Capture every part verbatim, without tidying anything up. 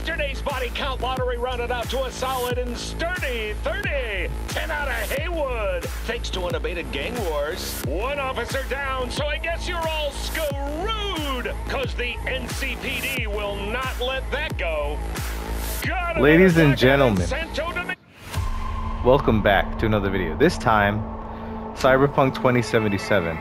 Yesterday's body count lottery rounded out to a solid and sturdy thirty. ten out of Haywood. Thanks to unabated gang wars. One officer down, so I guess you're all screwed. Cause the N C P D will not let that go. God, ladies and gentlemen, welcome back to another video. This time, Cyberpunk twenty seventy-seven.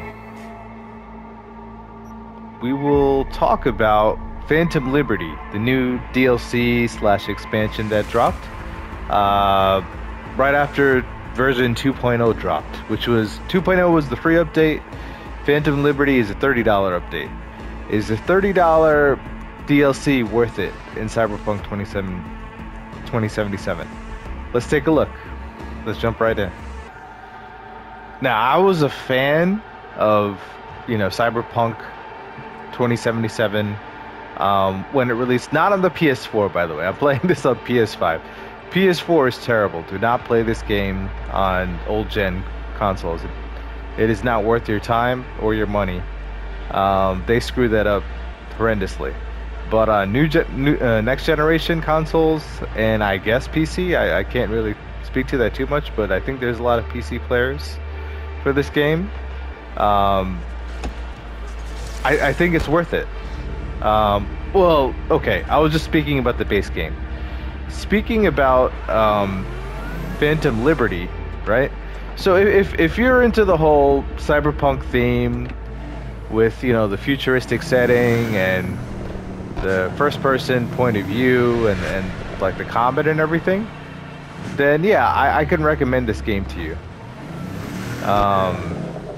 We will talk about Phantom Liberty, the new D L C slash expansion that dropped uh, right after version two point oh dropped, which was two point oh was the free update. Phantom Liberty is a thirty dollar update. Is the thirty dollar D L C worth it in Cyberpunk twenty seventy-seven? Let's take a look. Let's jump right in. Now, I was a fan of, you know, Cyberpunk twenty seventy-seven um, when it released, not on the P S four, by the way. I'm playing this on P S five. P S four is terrible. Do not play this game on old gen consoles. It, it is not worth your time or your money. Um, they screw that up horrendously. But uh, new, gen new uh, next generation consoles and I guess P C, I, I can't really speak to that too much, but I think there's a lot of P C players for this game. Um, I, I think it's worth it. Um, well, okay, I was just speaking about the base game. Speaking about um, Phantom Liberty, right? So if, if you're into the whole cyberpunk theme with, you know, the futuristic setting and the first person point of view and, and like the combat and everything, then yeah, I, I can recommend this game to you. Um,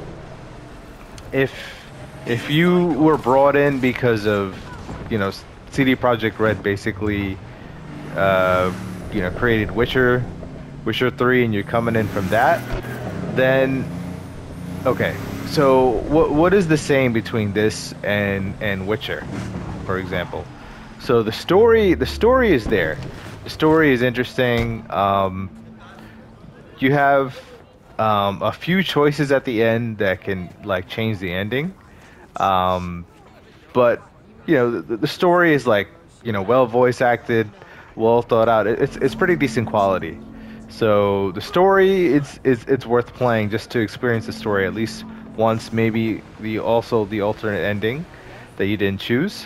if if you were brought in because of, you know, C D Projekt Red basically, uh, you know, created Witcher, Witcher three, and you're coming in from that, then okay. So what what is the same between this and and Witcher, for example? So the story the story is there. The story is interesting. Um, you have um, a few choices at the end that can like change the ending. Um, but you know the, the story is like, you know, well voice acted, well thought out. It's it's pretty decent quality. So the story, it's it's it's worth playing just to experience the story at least once. Maybe the also the alternate ending that you didn't choose.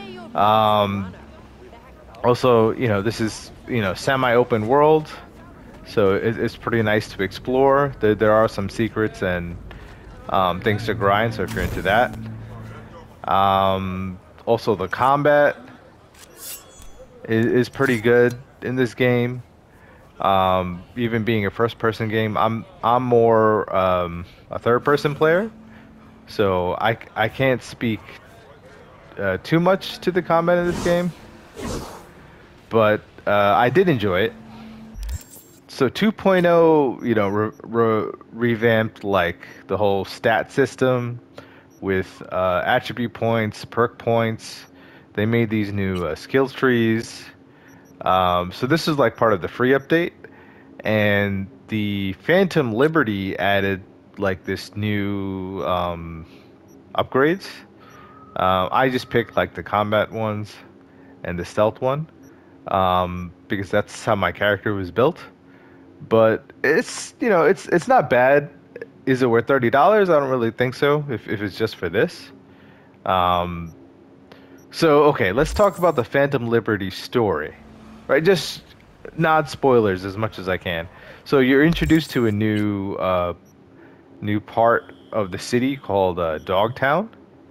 Um, also, you know, this is, you know, semi-open world, so it, it's pretty nice to explore. There there are some secrets and um, things to grind. So if you're into that. Um, also, the combat is, is pretty good in this game. Um, even being a first-person game, I'm I'm more um, a third-person player, so I I can't speak uh, too much to the combat in this game, but uh, I did enjoy it. So two point oh, you know, re re revamped like the whole stat system with uh, attribute points, perk points. They made these new uh, skill trees. Um, so this is like part of the free update, and the Phantom Liberty added like this new um, upgrades. Uh, I just picked like the combat ones and the stealth one um, because that's how my character was built. But it's, you know, it's it's not bad. Is it worth thirty dollars? I don't really think so. If if it's just for this. Um, so okay, let's talk about the Phantom Liberty story. Right, just not spoilers as much as I can. So you're introduced to a new uh, new part of the city called uh, Dogtown,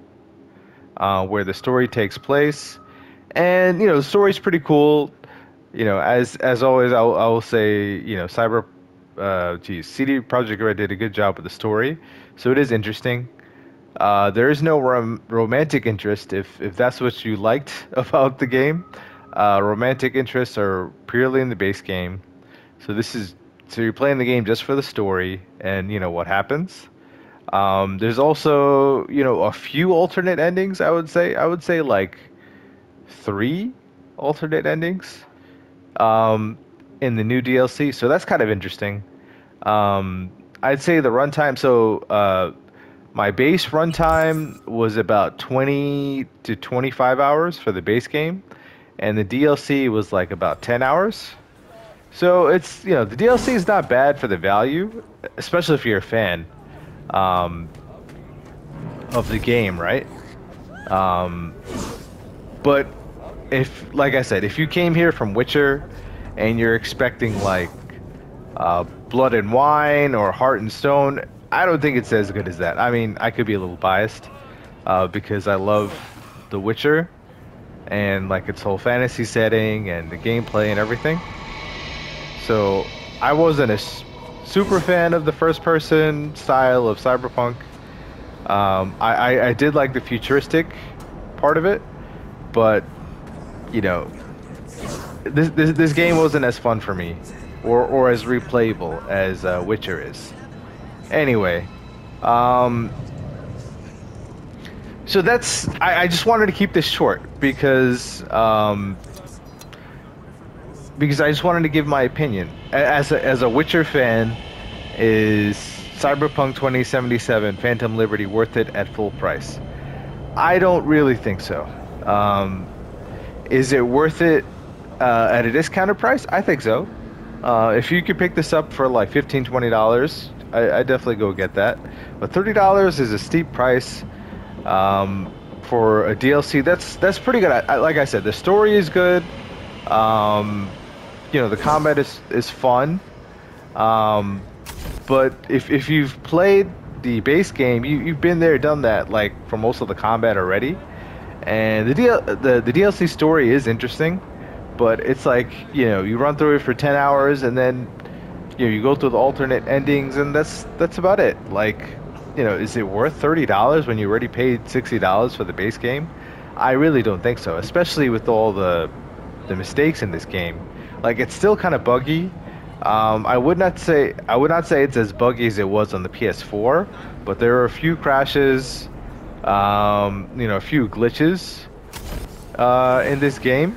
uh, where the story takes place, and you know the story's pretty cool. You know, as as always, I will, I will say, you know, Cyber, uh, geez, C D Projekt Red did a good job with the story, so it is interesting. Uh, there is no rom romantic interest if if that's what you liked about the game. Uh, romantic interests are purely in the base game, so this is so you're playing the game just for the story and you know what happens. Um, there's also, you know, a few alternate endings. I would say I would say like three alternate endings um, in the new D L C, so that's kind of interesting. Um, I'd say the runtime. So uh, my base runtime was about twenty to twenty-five hours for the base game. and the D L C was like about ten hours. So it's, you know, the D L C is not bad for the value, especially if you're a fan um, of the game, right? Um, but if, like I said, if you came here from Witcher and you're expecting like uh, Blood and Wine or Heart and Stone, I don't think it's as good as that. I mean, I could be a little biased uh, because I love The Witcher and like its whole fantasy setting and the gameplay and everything. So I wasn't a s- super fan of the first-person style of Cyberpunk. Um, I, I, I did like the futuristic part of it, but you know, this this, this game wasn't as fun for me, or or as replayable as uh, Witcher is. Anyway, um, so that's I, I just wanted to keep this short because um, because I just wanted to give my opinion as a, as a Witcher fan. Is Cyberpunk twenty seventy-seven Phantom Liberty worth it at full price? I don't really think so. Um, is it worth it uh, at a discounted price? I think so. Uh, if you could pick this up for like fifteen dollars, twenty dollars, I, I definitely go get that. But thirty dollars is a steep price um, for a D L C. That's that's pretty good. I, I, like I said, the story is good. Um, you know, the combat is, is fun. Um, but if, if you've played the base game, you, you've been there, done that, like for most of the combat already. And the, D L, the the D L C story is interesting, but it's like, you know, you run through it for ten hours and then, you know, you go through the alternate endings and that's that's about it. Like, you know, is it worth thirty dollars when you already paid sixty dollars for the base game? I really don't think so, especially with all the the mistakes in this game. Like, it's still kind of buggy. Um, I would not say I would not say it's as buggy as it was on the P S four, but there are a few crashes, um, you know, a few glitches uh, in this game.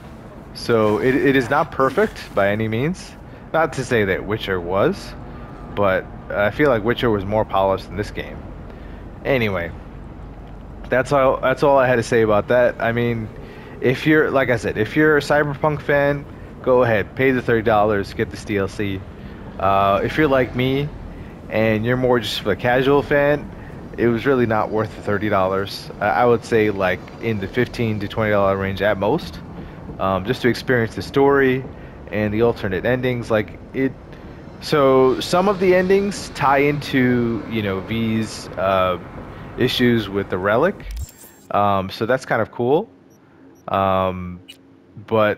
So it, it is not perfect by any means. Not to say that Witcher was, but I feel like Witcher was more polished than this game. Anyway, that's all. That's all I had to say about that. I mean, if you're, like I said, if you're a Cyberpunk fan, go ahead, pay the thirty dollars, get this D L C. Uh, if you're like me, and you're more just a casual fan, it was really not worth the thirty dollars. Uh, I would say like in the fifteen to twenty dollar range at most, um, just to experience the story and the alternate endings. Like it. So some of the endings tie into, you know, V's uh, issues with the relic. Um, so that's kind of cool. Um, but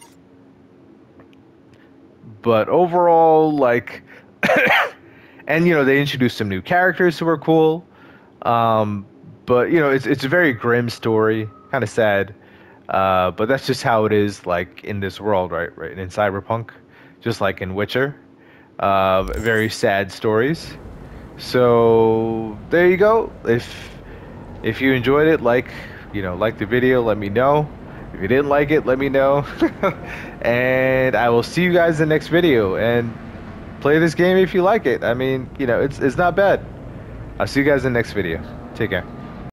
but overall, like, and you know, they introduced some new characters who were cool. Um, but you know, it's it's a very grim story, kind of sad. Uh, but that's just how it is, like in this world, right? Right in Cyberpunk, just like in Witcher. Uh, very sad stories. So there you go. If if you enjoyed it, like, you know, like the video, let me know. If you didn't like it, let me know. And I will see you guys in the next video. And play this game if you like it. I mean, you know, it's it's not bad. I'll see you guys in the next video. Take care.